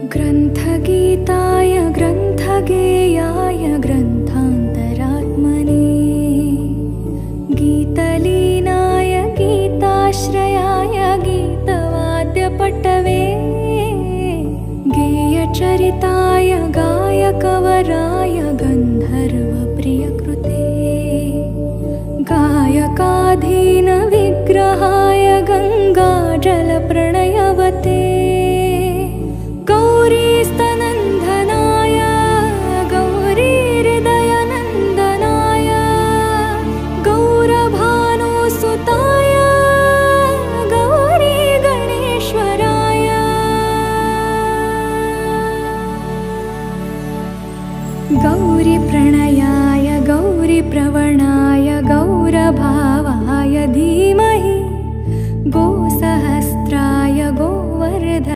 ग्रन्थगीताय ग्रन्थगेयाय ग्रन्थान्तरात्मने गीतलीनाय गीताश्रयाय गीतवाद्यपटवे गेयचरिताय गायकवराय गन्धर्वप्रियकृते गायकाधीनविग्रहाय गङ्गाजलप्रणयवते गौरीस्तनन्दनाय गौरीहृदयनन्दनाय गौरभानुसुताय गौरीगणेश्वराय गौरीप्रणयाय गौरीप्रवणाय गौरभावाय धीमहि गोसह